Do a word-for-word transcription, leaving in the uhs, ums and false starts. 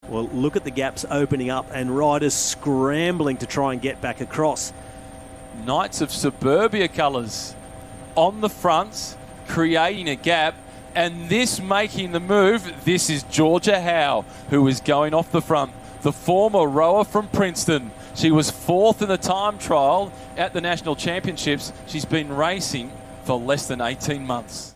Well, look at the gaps opening up and riders scrambling to try and get back across. Knights of Suburbia colours on the fronts, creating a gap, and this making the move. This is Georgie Howl, who is going off the front. The former rower from Princeton. She was fourth in the time trial at the National Championships. She's been racing for less than eighteen months.